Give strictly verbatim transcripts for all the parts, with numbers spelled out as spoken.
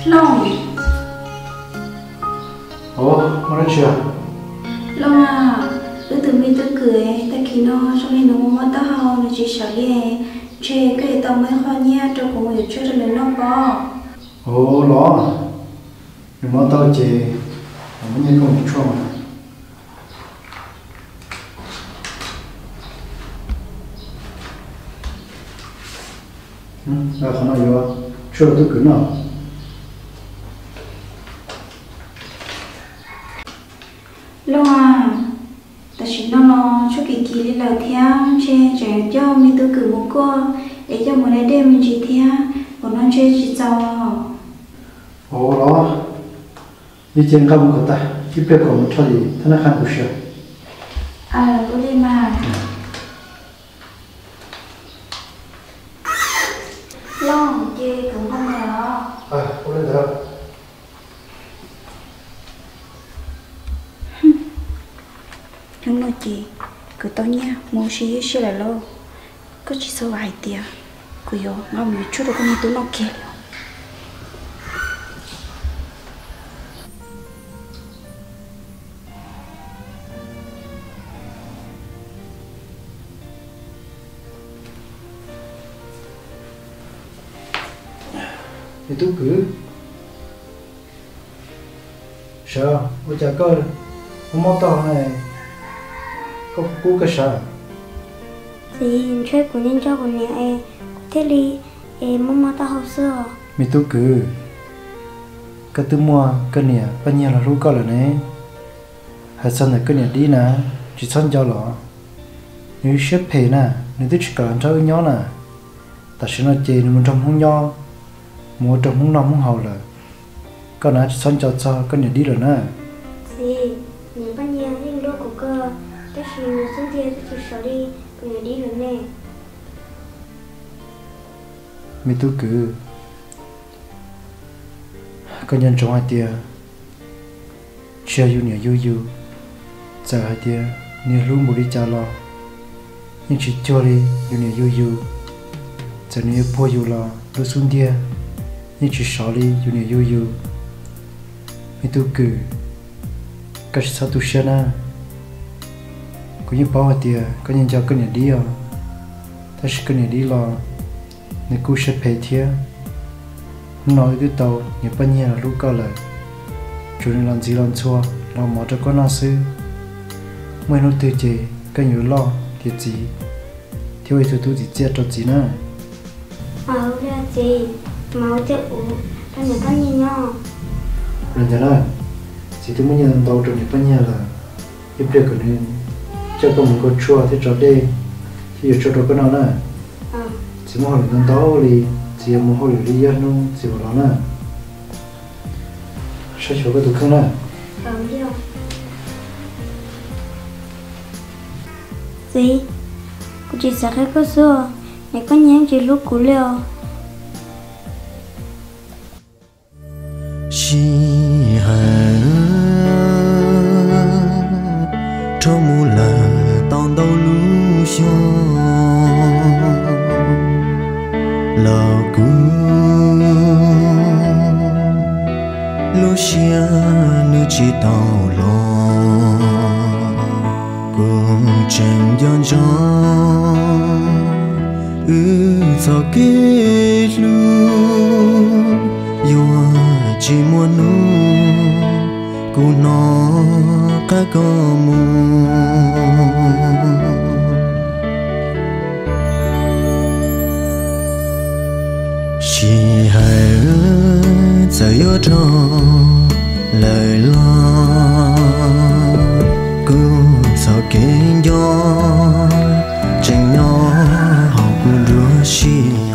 Long. Ồ, nó nói chưa? Long à, từ từ mi từ cười, ta khi nó trong này nó muốn ta hao nó chỉ sợ đi, chơi cái tao mới khó nhá, cho cũng hiểu chơi được nó bỏ. Ồ, lo. Nhưng mà tao chỉ, mà mình không chua mà. Ừ, là không nói gì chưa được cứ nào. Long à, ta chỉ nó nó cho kỳ kỳ đi lời theo, chơi trẻ cho mi từ cử một cô, để cho một ngày đêm mình chỉ theo, còn nó chơi chỉ giàu. Ồ, lo. Đi trên không có ta, chỉ biết có một thôi gì, thế nó khăn của sữa. À, có đi mà. Long, chơi cũng không ngờ. À, có lên được. Hắn nói chị, cứ tao nha, mua xí xí là lâu. Có chỉ số vài tiền, cứ yo, ngao mình chút được con đi tụi nó kia. Thì tôi cứ sợ, ôi chả cơ, không mong tao này, có cú cái sợ. Thì chơi của nhân cho của nhà em, thế thì em mong mong tao học xưa. Mình tôi cứ cái thứ mua cái này bao nhiêu là lúc có là này, hay sao này cái này đi nè, chỉ xong cho lọ, nếu xếp phê nè, nếu tôi chỉ cần cho nhỏ nè, ta sẽ nói chơi mình trong không nhỏ. Mua trong muốn nông muốn hậu là con nào chỉ xong cho cho con nhà đi rồi nè. Thì những bao nhiêu những đôi của cơ, tất nhiên là số tiền chỉ sợ đi, con nhà đi rồi nè. Mình tôi cứ con nhân trong hai tia, chia yêu nhiều yêu yêu, giờ hai tia nhiều luôn một đi trả lo, nhưng chỉ cho đi yêu nhiều yêu yêu, giờ nhiều bao yêu lo lúc xuống tia. Nhưng chỉ sợ đi dù nhiều yêu yêu mình tôi cứ cách sao tôi xem à có những bảo thì có những cháu cái này đi à ta sẽ cái này đi lo nên cô sẽ phải thiệt nói cái tàu những bao nhiêu là lúc cao lại chủ nên làm gì làm xua làm mỏ cho con nào xứ mới nói từ chế cái nhiều lo thiệt gì thiếu ấy tôi chỉ chết cho gì nữa Ờ, ra gì máu chết ủ, tao nhớ tao nhìn nhau. Rồi thế nào? Chỉ tôi mới nhận tàu trong những bao nhiêu là giúp được cái nên cho con một con chua thì cho đi thì giờ cho được cái nào nè. Ờ. Chỉ muốn hỏi lần tàu thì chỉ muốn hỏi lý do nó chỉ vào đó nè. Sao cho cái tụi không nè? Ờ, biết rồi. Gì? Cô chỉ sợ cái cơ xưa, này có nhắn chỉ lúc cũ liều. Chỉ hãy cho mù là tao đâu lú xô là cứ lú xia nữ chỉ tao lo cùng tranh giòn gió ư sao kết luôn yêu chỉ muốn nu cô nó cả có mù chỉ hãy giờ yêu cho lời lo cô sao kinh gió tranh nhỏ họ cũng đua xì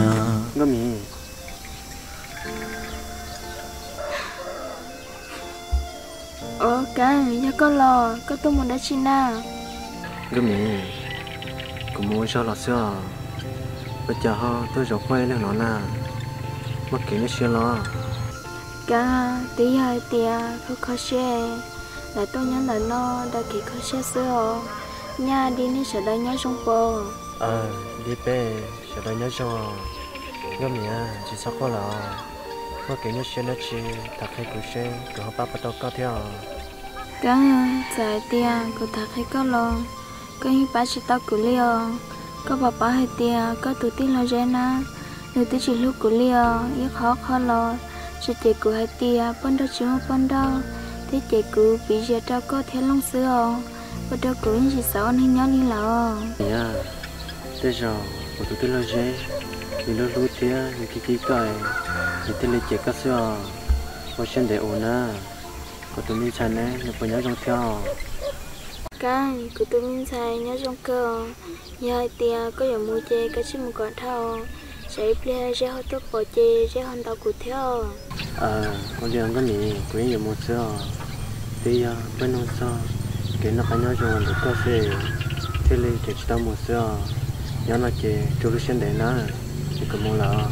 Ủa cái nhà có lò, có tôi muốn đã chi nào? cái mình cũng muốn cho lọt xưa bây giờ họ tôi rồi quay lên nó nè mất kiến cái chuyện lo Cả tí hai tia không có xe là tôi nhắn là nó đã kỹ có xe xưa nhà đi nên sẽ đây nhớ trong bò ờ đi về sẽ đây nhớ cho cái mình chỉ sắp qua là có cái nhớ xe nó chỉ thật hay của xe của họ bắt đầu có theo cái giải tia của thằng hay có lo cái bác sĩ tao của Leo có bà bà hay tia có tụi tin lo gen á người tới chỉ lúc của Leo rất khó khó lo chỉ chỉ của hai tia bên đó chỉ một bên đó thế chỉ của bị giờ tao có theo long xưa và tao của những gì xấu anh nhớ đi là dạ thế giờ của tụi tin lo gen thì nó lú tia như cái cái cái thì tên lấy chỉ các xưa và xem để ổn à của tụi mình chán đấy nhưng bây giờ trong theo cái của tụi mình xài nhớ trong cơ như hai tia có giờ mua chè cái chiếc một con thau sẽ plea sẽ hot top bỏ chè sẽ hòn tàu của theo à con giờ có nhỉ quý nhiều một xưa thì bên nó sao cái nó phải nhớ cho mình được có xe thế lấy chỉ tao một xưa nhớ là chỉ cho lúc xem để nó thì cũng mua là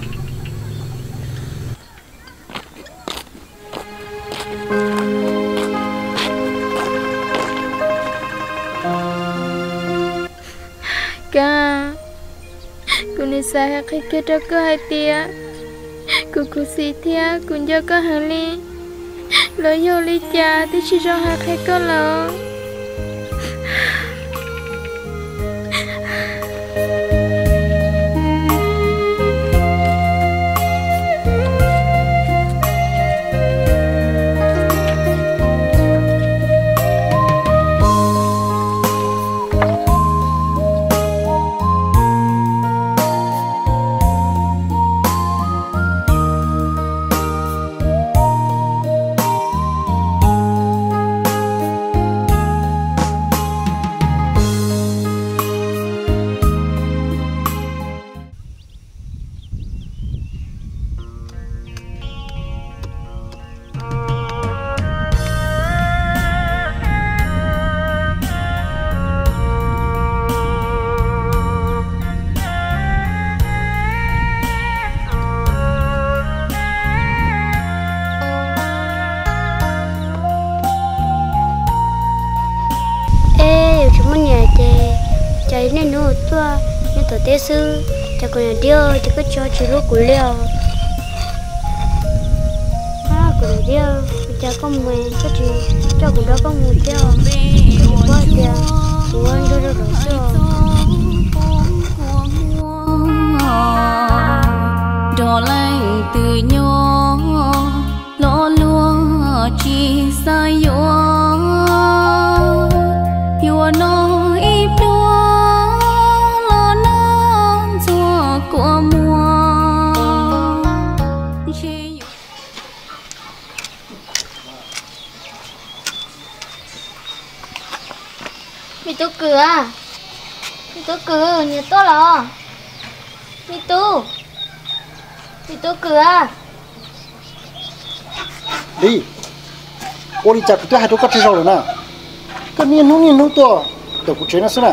ca cô này sai hay kia cho cô hai tia cô cô xí thia cô cho cô hàng ly lỡ vô ly trà thì chỉ cho hai hay cô lỡ nên nó tua nên tổ tế sư cho con nhà điêu cho cái cho chú lúc của liều à của nhà điêu cho con mày cho chú cho của đó con mù theo qua tiền của anh đưa được rồi đỏ lạnh từ nhỏ lo lúa chỉ sai yo yo nó ít đua lo nó cho của mùa mi tu cửa mi tu cửa nhà to lò mi tu mi tu cửa đi ô đi chặt cái hai đứa cắt rồi nè cái niên nung niên nung to từ cuộc chiến nó xí nè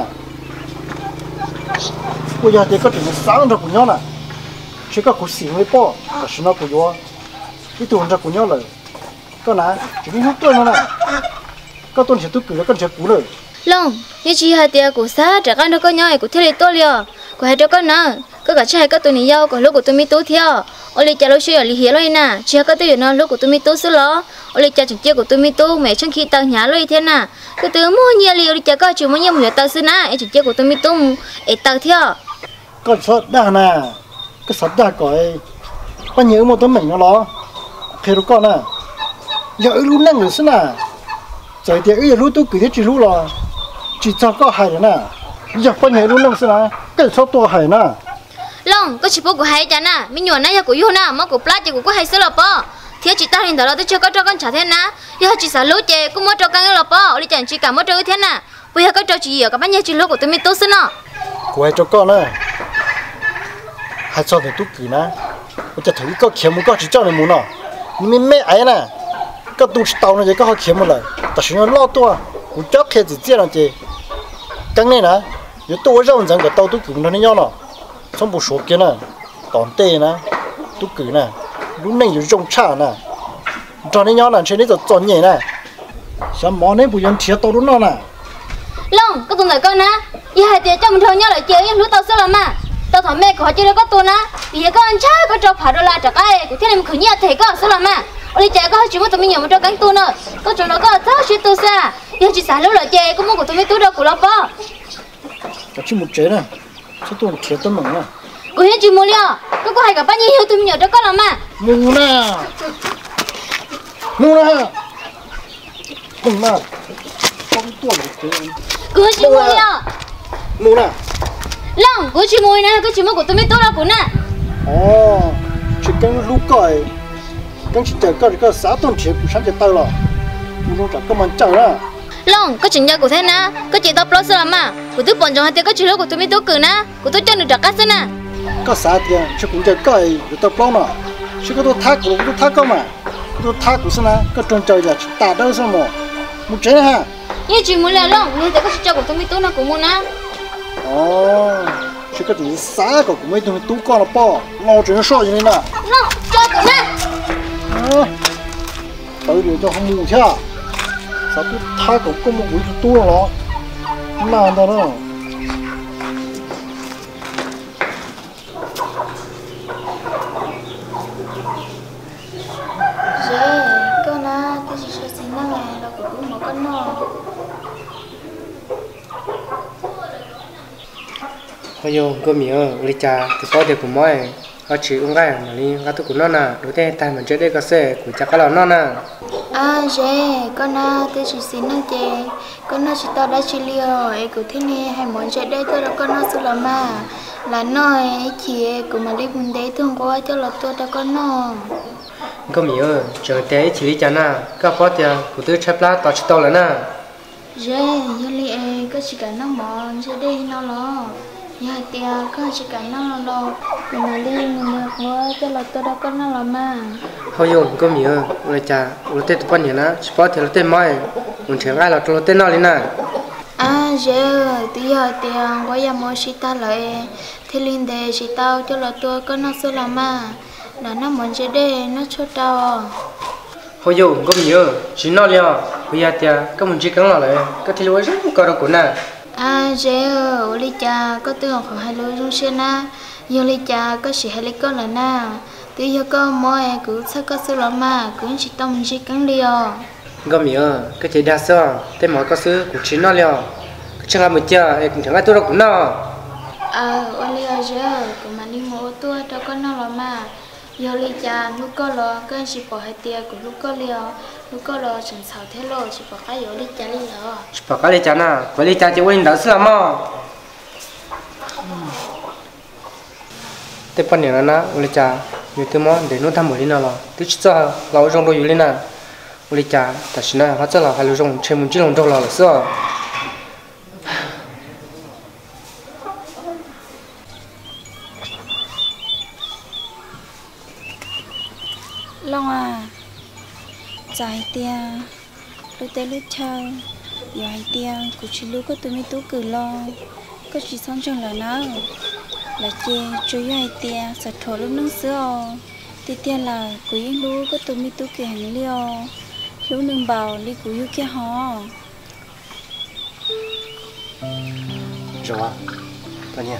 bây giờ thì có chuyện sáng rồi của nhau nè chỉ có cuộc xỉn với po cái sự nó của nhau cái tuần ra của nhau rồi cái nào chỉ biết hút tôi nữa nè cái tuần sẽ tôi cử cái sẽ cú rồi long như chị hai tia của xã trả con đâu có nhau của thế to liều của hai đứa con nào có cả trai có tụi này nhau còn lúc của tôi mi tú theo ôi lấy cha lúc xưa ở lý hiếu rồi nè chưa có tôi nó lúc của tôi mi tú xưa lo ôi lấy cha chừng chia của tôi mi tú mẹ trong khi tao nhá rồi thế nè cái từ mua nhiều liều đi cha có chịu mua nhiều mười tao xưa nè em chừng chia của tôi mi tú em tao theo con sót đa nè cái sót đa coi bao nhiêu một tấm mình nó lo khi đó con nè giờ lúc năng rồi xí nè giờ thì giờ lúc tôi cứ thế chỉ lúc lo chỉ cho có hai rồi nè giờ bao nhiêu lúc năng xí nè cái sót to hai nè long có chỉ bố của hai cha nè mình nhổn nãy giờ của yêu nè mà của plát của có hai sữa lợp bò thì chị ta hiện tại là tôi chưa có cho con trả thế nè giờ chị xả lúa chè cũng mới cho con lợp bò đi chẳng chỉ cả mới cho thế nè bây giờ có cho chị ở các bạn nhà chị lúa của tôi mới tốt xí nè của hai cho con nè hai cho thì tôi cứ nè tôiจะถือก็เขียนมันก็chỉ cho này muốn nè mình mẹ ấy nè cái tôi tàu nàyก็เขาเขียนมาเลยแต่ฉันยังรอตัวกูจับแค่只这样子刚才呢有多认真个到都跟他那样了从不说给呢当地呢都给呢lúc này有用差呢cho nên nhau là trên đấy giờ chọn nhẹ nè sao món này bùi dân thiệt tao đúng nó nè long có tuần này con nè giờ hai tia cho mình thôi nhau lại chơi em lúc tao sẽ làm mà tao thằng mẹ của chơi có tôi na vì cái anh trai có cho phải đó là chắc ai của thế này mình khởi nhát thế có số là mà ôi chạy có chỉ muốn tụi mình nhiều mà cho cánh tôi nữa có chỗ nó có sao chuyện tôi sao giờ chỉ xả lúc là chơi cũng muốn của tụi mình tôi đâu của nó bao có chỉ một chế nè sao tôi thiệt tâm mỏng à của hiện chỉ muốn liao có có hai cả bao nhiêu hiểu tụi mình nhiều đó có làm mà mù nè mù nè mù nè không tuần được thế của chỉ muốn liao mù nè lòng của chỉ muốn nè có chỉ muốn của tụi mình tôi đâu của nè ồ chỉ cần lúc còi cần chỉ chờ cái cái sáu tuần chiếc của sáng giờ tao rồi mù nó chẳng có mình chờ à lòng có chuyện nhà của thế nè có chị tao plus làm mà của tôi bọn chồng hai tiếng có chuyện lúc của tụi mình tôi cử nè của tôi cho được trả cát nè có sáu tiền chỉ cũng chờ còi của tao plus mà chỉ có tôi thác của tôi thác không mà tôi thác của sao nè có tròn trời giờ chỉ tạt đâu sao mà một chế ha như chuyện muốn là lòng như thế có chuyện cho của tụi mình tôi nó cũng muốn nè ồ chỉ có chỉ sáu của mấy tụi tôi con là bao lo chuyện sao vậy nè lòng cho của nè tới điều cho không mù chứ sao tôi thác của có một buổi tôi rồi làm đó đó dễ con à tôi chỉ sợ xin năng này là cũng một con nọ bây giờ có miếng ở lịch trà thì có thể của mọi họ chỉ uống cái mà đi các thứ của nó nè đối với tay mình chơi đây có xe của chắc cái là nó nè à dễ con à tôi chỉ xin năng chè con nó chỉ tao đã chỉ liều ấy của thế này hay muốn chơi đây tôi đâu con nó sự làm mà là nói chị của mà đi buồn đấy thường có cho là tôi đã con nó có miếng chờ té chỉ lý cho nè các phó tiền của tôi chấp lá tao chỉ tao là nè dễ như li ấy có chỉ cả nó mòn chơi đây nó lo nhà tia có chỉ cả nó lo của mà đi mình có cho là tôi đã con nó làm mà họ dùng có miếng lịch trà lịch tết tụi nhỉ nè chỉ phó tiền lịch tết mai mình chỉ ngay là lịch tết nào đi nè à dễ tí giờ tiền có nhà mua xịt ta lại thì linh đề xịt tao cho là tôi có nó sẽ làm mà là nó muốn chơi đây nó cho tao họ dùng có miếng chỉ nó liền bây giờ tiền các mình chỉ cần là lại các thứ rất có đâu của nè à dễ ở lý cha có tưởng khoảng hai lối trong xe na nhiều lý cha có chỉ hai lý con là na tí giờ có mỗi cứ sao có sự làm mà cứ chỉ tâm chỉ cắn liều có miếng cái gì đa số thế mọi có sự của chính nó liền chẳng là một giờ cũng chẳng ai tôi đâu cũng nó à ở lý giờ cũng mà đi mua tôi cho con nó làm mà giờ lý cha lúc có lo cái chỉ bỏ hai tia của lúc có liều lúc có lo chẳng sao thế lo chỉ bỏ cái giờ lý cha đi lo chỉ bỏ cái lý cha na với lý cha chỉ quên đã sửa mà thế phần này là lý cha nhiều thứ món để nó tham một đi nào là tôi chỉ cho lão trong đôi lên nè lý cha ta xin là hóa chất là hai lô trong trên một chiếc lồng trong là là sửa Long à, dài tia, lúc tết lúc chơi, dài tia, cũng chỉ lúc có tụi mình tú cử lo, có chỉ xong chừng là nó, là chê chơi dài tia, sạch thổ lúc nâng sữa, tia tia là của những lúc có tụi mình tú cử hàng liều, lúc nâng bào đi của yêu kia họ. rồi tao nha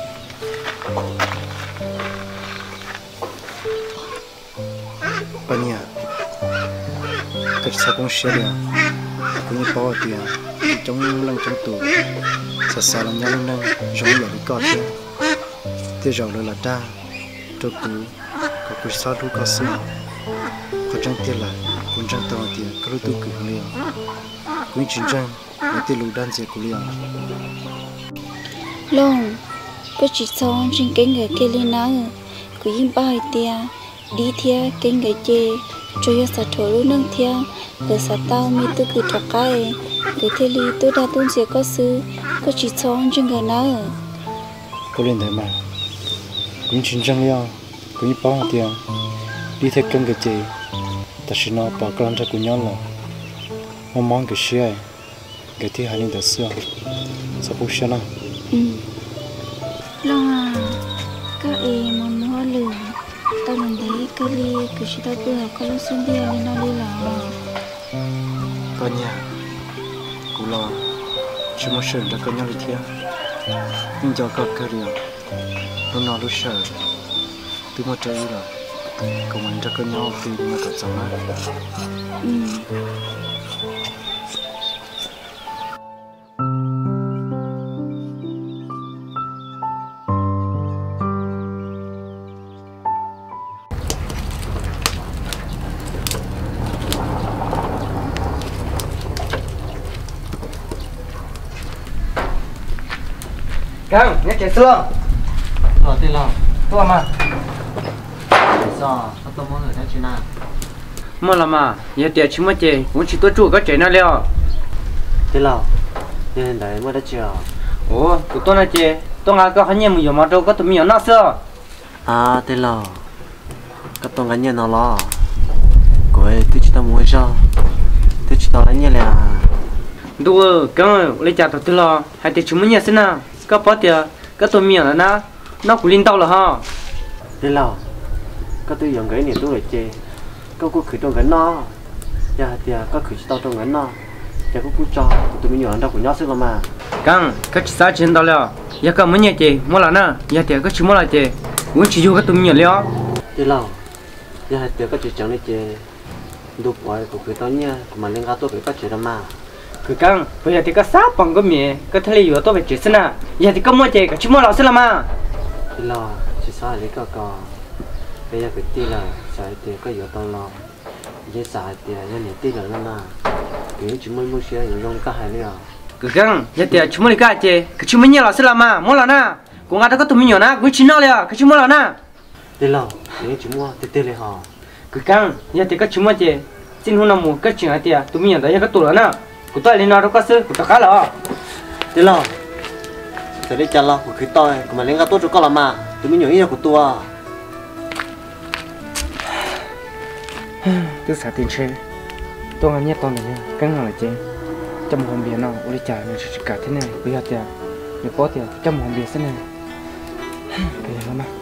Bania, cái sao cũng xé đi, cũng như bao tiền, trong lăng trong tủ, sợ sợ làm nhau lăng lăng, giống như đi cọt chứ, thế rồi là ta, tôi cũ, có cái sao đủ có sữa, có trang tiền lại, cũng trang tao tiền, có lúc tôi cử liền, cũng chính trang, là tiền lũ đan dệt của liền. Long, có chỉ xong trên cái người kia lên ná, cứ im bao tiền. Đi theo cái người chê cho yo sát thổ luôn nâng theo người sát tao mi tôi cứ thọc cái người theo li tôi đã tôn sẽ có sư có chỉ xong trên người nào Có lên đấy mà cũng chính trang nhau cũng như bao tiền đi theo cái người chê ta chỉ nói bảo con ra của nhau là mong mong cái xe cái thứ hai lên tới xưa sao bố xe nào Long à các em muốn hoa lửa tao lần đấy cái ly cứ chỉ tao bữa có lúc xin đi lên nó đi là con nhà cú lo chỉ muốn sửa được con nhau đi theo nhưng cho có cơ điều lúc nào lúc sợ từ một trời rồi cùng anh ra cơn nhau từ mà thật sống á. Căng, nhắc chạy xương. Ờ, tên là Tua mà. sao tôi muốn ở đây chứ nào. Mà là mà, giờ tiệt chỉ mất chơi, muốn chỉ tôi chủ có chơi nó leo. Tên là nên đấy mới đã chưa. Ồ, tụi tôi nói chơi, tôi ngã có hai nhầm nhiều mà đâu có tụi mình nó sao? À, tên là các tôi ngắn nhận nó lo. Cô ấy tôi chỉ tao muốn cho, tôi chỉ tao lấy nhẹ là. Đùa, căng, lấy trả tụi tôi lo, hai tiệt chỉ muốn nhẹ xin nào, có bao tiệt, có tụi mình là na, nó cũng liên tao là ha. Tên là các tôi dùng cái này tôi lại chơi, các cô khử trong cái nó, giờ thì các khử tao trong cái nó, giờ các cô cho tụi mình nhỏ đâu cũng nhỏ xíu mà. Căng, các chị sao trên tao leo, giờ có muốn nhẹ chơi, mua là na, giờ tiệt các chị mua là chơi, muốn chỉ vô các tụi mình leo. Tên là giờ thì các chị chẳng đi chơi, đục quái của khử tao nha, mà lên gác tôi phải các chị làm mà. Cứ căng, bây giờ thì các sát bằng cái mía, các thằng liều tôi phải chết xin à, giờ thì có mua chơi, các chị mua là xin làm mà. Tên là chỉ sao lấy cái cò. Bây giờ cái tiền là xài tiền có nhiều tao lo, giờ xài tiền giờ này tiền là năm à, cái chúng mình mua xe rồi dùng cái hai liệu. Cứ căng, giờ thì chúng mình cái chơi, cái chúng mình nhiều là sẽ làm mà, mua là na, cũng ngã đó có tụi mình nhiều na, cũng chỉ nó liền, cái chúng mua là na. Tiền là nếu chúng mua thì tiền là họ. Cứ căng, giờ thì các chúng mua chơi, xin hôm nào mua các chuyện tiền, tụi mình nhiều đấy cái tụi là na, của tôi lên nó đâu có sự, của tôi khá là. Tiền là, giờ đi chăn lo của cái tôi, của mình lên cái tôi chỗ có làm mà, tụi mình nhiều ít của tôi. Tôi xả tiền chơi, tôi ngắm nhét toàn này nha, căng hàng là chơi, trong hôm bia nào, tôi trả mình chỉ cả thế này, bây giờ tiền, nếu có tiền, trong hôm bia thế này, bây giờ nó mà.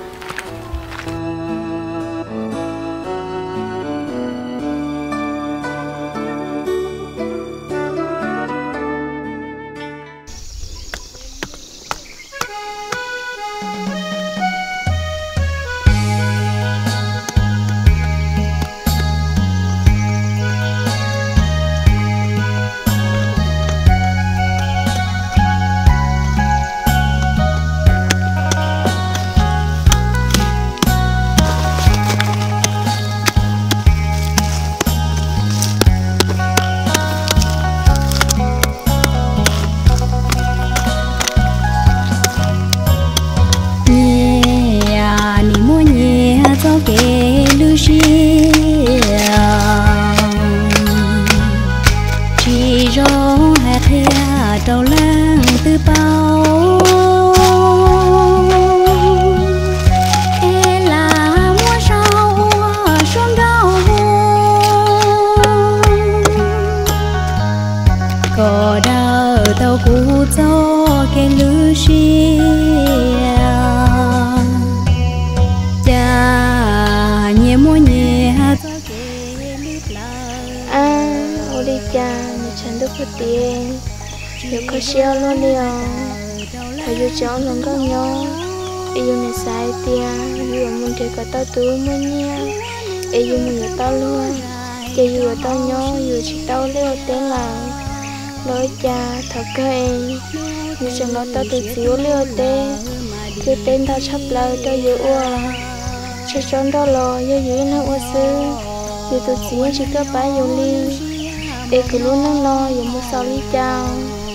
tiền nếu có xeo luôn đi à thầy vô cháu lần có nhau ý dùng này sai tiền dùng mình thì có tao túi mới nha ý dùng mình là tao luôn chỉ dùng tao nhau dùng chỉ tao lấy tên là lối cha thật cơ em như chẳng nói tao từ xíu lấy tên cứ tên tao sắp lời tao giữ ua chỉ trốn đó lo do giữ nó ua sư dù tụi xíu chỉ có bái dùng ly để cứ luôn nó lo dùng một sao ly chào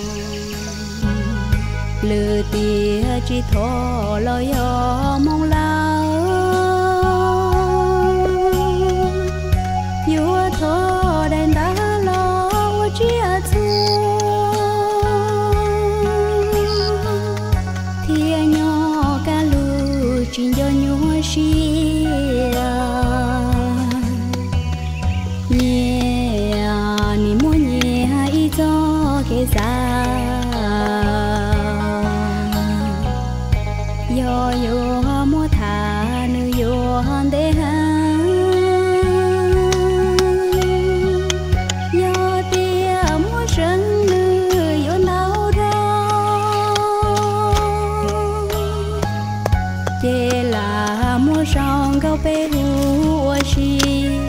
lừa tia chỉ thọ lo yo mong lao vua thọ đèn đã lo chia thua thiên nhỏ ca lu chuyện do nhua xia nhẹ ni mua nhẹ hay cho cái giá yo yo mua thà nữ yo để ha yo tia mua sân nữ yo nào đó gao bé hua chi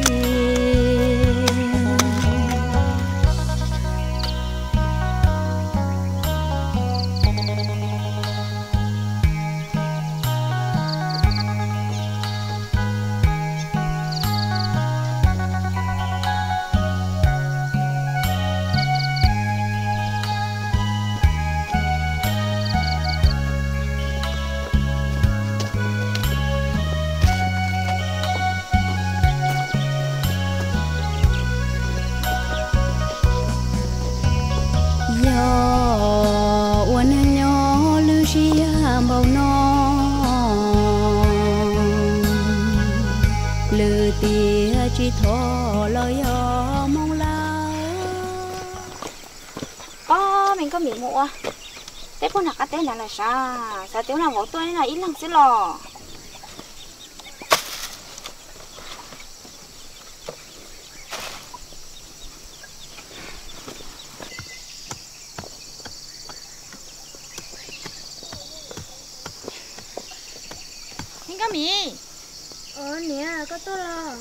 màu non lừa tia chỉ thò lo yo mong la có mình có miệng mua thế con nào cái tên là là sao sao tiếng nào ngủ tôi là ít lăng xí lò mi ờ nè có tôi lo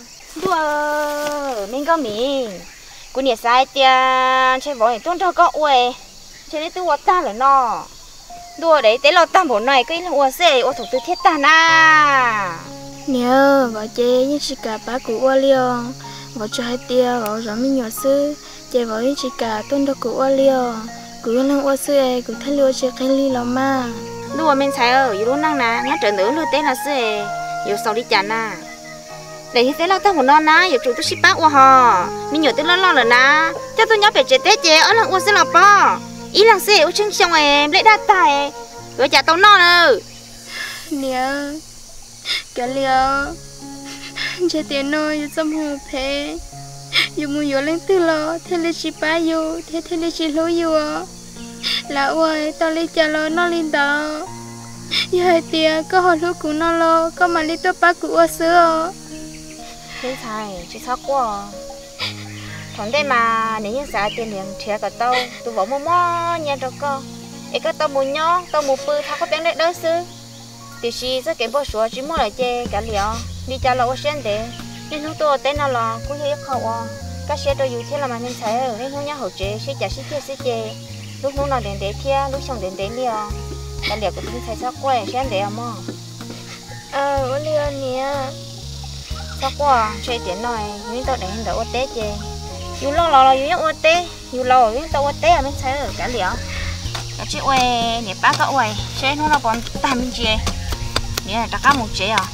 đùa mình có mi cô nè sai tia chơi vội tôn cho có uể chơi đi tôi ta rồi nó đùa đấy tế lo tam bộ này cái là uể xe uể thủ tư thiết ta na nè vợ chơi như chỉ cả ba cụ uể liền vợ cho hai tia vợ rồi mình nhỏ sư chơi vợ như chỉ cả tôn cho cụ uể liền cụ năng uể sư ấy cụ thay lúa chơi cái ly lắm mà đùa mình sai ở yếu năng nè nhá trở nữ luôn tế là sư ấy yếu sau đi chán à để thế là tao muốn non ná yếu chủ tôi ship bác qua hò mình nhớ tới lo lo rồi ná cho tôi nhớ phải chế tết chế ở lăng uống sẽ là bao ý lăng xe uống chân xong em lấy đa tài rồi trả tao non rồi nè cái liều chế tiền nói yếu xâm hồ phê yếu muốn yếu lên từ lo thế là ship bác yếu thế thế là ship lối yếu là ơi tao lấy trả lo nó lên đó giờ hai tia có hồi lúc cũng nó lo có mà lấy tôi bác cụ ở xưa thế thầy chị sao quá thằng đây mà nếu như xã tiền liền thiệt cả tao tôi bỏ mua mua nhà cho con ấy cái tao mua nhó tao mua bự thằng có tiếng đấy đỡ xứ thì chị sẽ kiếm bao số chỉ mua lại chê cả liều đi trả lo sen để nên lúc tôi tên nào là cũng hơi khẩu à các xe tôi dùng thế là mà nên thấy ở nên không nhớ hậu chế sẽ trả sẽ chê sẽ chê lúcนู้nào đến để kia lúc xong đến để liều cả liều của tôi thấy sao quay sen để à mò ờ ở liều nè sao quá chơi tiền này những tao để hình đầu tết chứ dù lo lo là dù nhóc tết dù lo những tao tết à mình thấy ở cả liều cái chị ơi nè bác cậu ơi chơi nó là còn tam mình chơi nè đặt cá một chơi à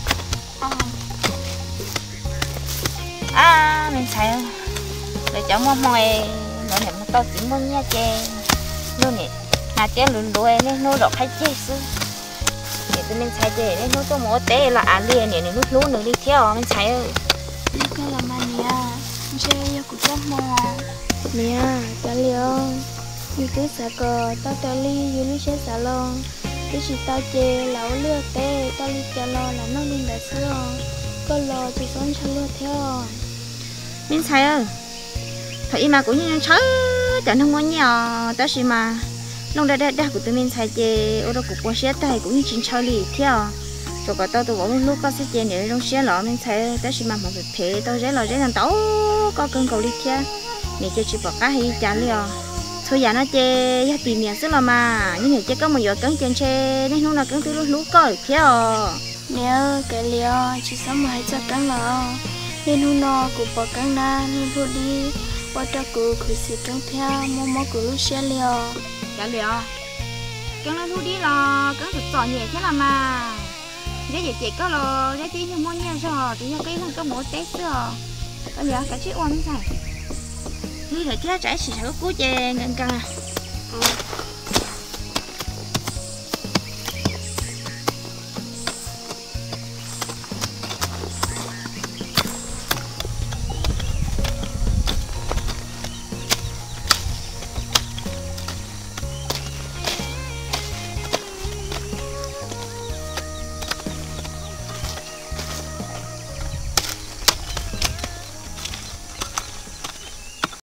à mình thấy để cháu mua mồi nó nè nó tao chỉ mua nha chơi nó nè là chơi lùn lùi nên nó đọc hay chơi xứ để tụi mình xài để nên nó tôi mua té là ăn liền để nó lú nữa đi theo mình xài ơi đi cái là mà nè chơi yêu của cháu mò nè cái liều yêu cái xả cờ tao tao ly yêu ly chơi xả lon cái gì tao chơi lão lừa té tao ly chơi lo là nó lên đã xưa có lo chỉ sống cho lừa theo mình xài ơi phải mà cũng như chớ chẳng không có nhiều tao chỉ mà nông đại đại đại của tụi mình xài chè ở đó cũng có xe tay cũng như chín chơi lì theo rồi cả tao tụi bọn lúc có xe chè này trong xe lọ mình xài tới khi mà một việc thế tao rẽ lò rẽ làm tấu có cơn cầu lì theo này cho chị bỏ cá hay chả liều thôi giờ nó chè giá tiền miệng xứ là mà như này chè có một giờ cứng trên xe nên lúc nào cứng từ lúc lúc có được theo nè cái liều chỉ sống mà hay cho cắn lò nên hôm nọ cũng bỏ cắn na nên vô đi qua cho cụ khử xịt trong theo mua mua cụ lúc xe liều chả liều cắn nó thu đi lò cứng thật giỏi nhẹ thế là mà để giờ chị có lò để chị mua nha rồi thì cái không có mua tết rồi bây giờ cái chiếc oan xài như là thế trái chỉ có cú chè ngân căng à